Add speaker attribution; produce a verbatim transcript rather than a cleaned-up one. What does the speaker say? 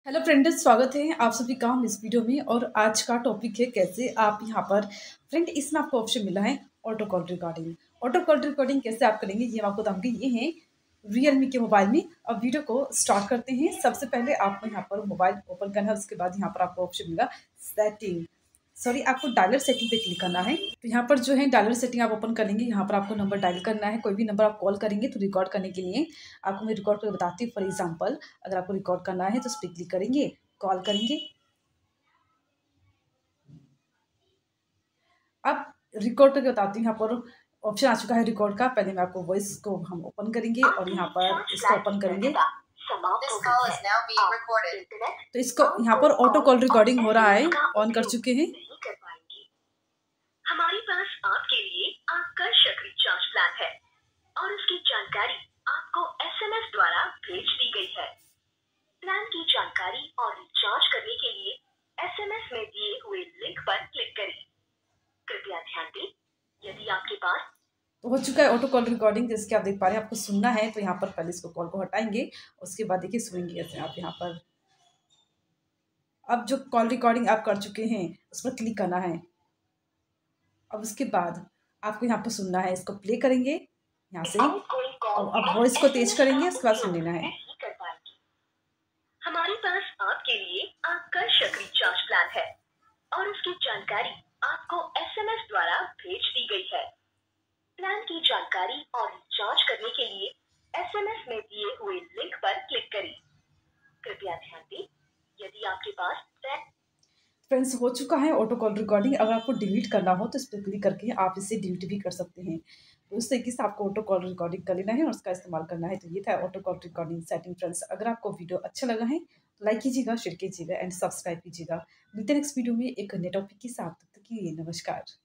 Speaker 1: Hello friends, स्वागत है आप सभी का हम इस वीडियो में। और आज का टॉपिक है कैसे आप यहाँ पर फ्रेंड इसमें आपको ऑप्शन मिला है auto call recording. Auto call recording कैसे आप करेंगे ये हम आपको बताऊंगी। ये है रियलमी के मोबाइल में। अब वीडियो को स्टार्ट करते हैं। सबसे पहले आपको यहाँ पर मोबाइल ओपन करना है, उसके बाद यहाँ पर आपको ऑप्शन मिलेगा सेटिंग, सॉरी आपको डायलर सेटिंग पे क्लिक करना है। तो यहाँ पर जो है डायलर सेटिंग आप ओपन करेंगे, यहाँ पर आपको नंबर डायल करना है। कोई भी नंबर आप कॉल करेंगे तो रिकॉर्ड करने के लिए आपको मैं रिकॉर्ड करके बताती हूँ। फॉर एग्जांपल अगर आपको रिकॉर्ड करना है तो उस पर क्लिक करेंगे, कॉल करेंगे। अब रिकॉर्ड करके बताती हूँ। यहाँ पर ऑप्शन आ चुका है रिकॉर्ड का। पहले मैं आपको वॉइस को हम ओपन करेंगे और यहाँ पर इसको ओपन करेंगे तो इसको यहाँ पर ऑटो कॉल रिकॉर्डिंग हो रहा है, ऑन कर चुके हैं।
Speaker 2: हमारे पास आपके लिए आकर्षक रिचार्ज प्लान है और उसकी जानकारी आपको एसएमएस द्वारा भेज दी गई है। प्लान की जानकारी और रिचार्ज करने के लिए एसएमएस में दिए हुए लिंक पर क्लिक करें। कृपया ध्यान दें, यदि आपके पास
Speaker 1: तो हो चुका है ऑटो कॉल रिकॉर्डिंग, जैसे कि आप देख पा रहे हैं। आपको सुनना है तो यहाँ पर पहले इसको कॉल को हटाएंगे, उसके बाद देखिए सुनेंगे कैसे आप यहाँ पर। अब जो कॉल रिकॉर्डिंग आप कर चुके हैं उस पर क्लिक करना है। अब उसके बाद आपको यहाँ पर सुनना है, इसको प्ले करेंगे यहाँ से और अब वॉइस को तेज करेंगे, उसके बाद सुन लेना है।
Speaker 2: हमारे पास आपके लिए आकर्षक रिचार्ज प्लान है और उसकी जानकारी आपको एसएमएस द्वारा भेज दी गई है। प्लान की जानकारी और रिचार्ज करने के लिए एसएमएस में दिए हुए लिंक पर क्लिक करें। कृपया ध्यान दें, यदि आपके पास
Speaker 1: फ्रेंड्स हो चुका है ऑटो कॉल रिकॉर्डिंग। अगर आपको डिलीट करना हो तो इस पर क्लिक करके आप इसे डिलीट भी कर सकते हैं। तो उस तरीके से आपको ऑटो कॉल रिकॉर्डिंग कर लेना है और उसका इस्तेमाल करना है। तो ये था auto call recording setting. Friends अगर आपको वीडियो अच्छा लगा है तो लाइक कीजिएगा, शेयर कीजिएगा एंड सब्सक्राइब कीजिएगा। मिलते हैं नेक्स्ट वीडियो में एक नए टॉपिक के साथ। तब तक के लिए नमस्कार।